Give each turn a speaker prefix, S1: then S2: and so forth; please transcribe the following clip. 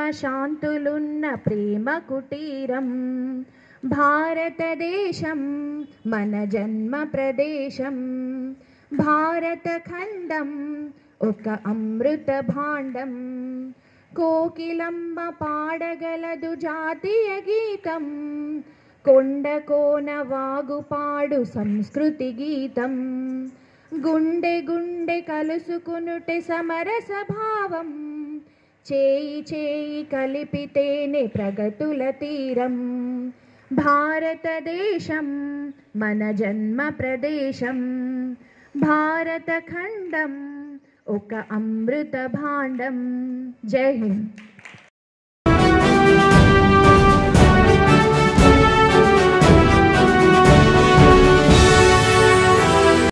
S1: శాంతులున్న ప్రేమ కుటీరం. భారతదేశం మన జన్మ ప్రదేశం. భారతఖండం ఒక అమృత భాండం. కోకిలమ్మ పాడగలదు జాతీయ గీతం. కొండ కోన వాగుపాడు సంస్కృతి గీతం. గుండె గుండె కలుసుకునుటే సమరస భావం. చేయి చేయి కలిపితేనే ప్రగతుల తీరం. భారతదేశం మన జన్మ ప్రదేశం. భారతఖండం ఒక అమృత భాండం. జై హింద్.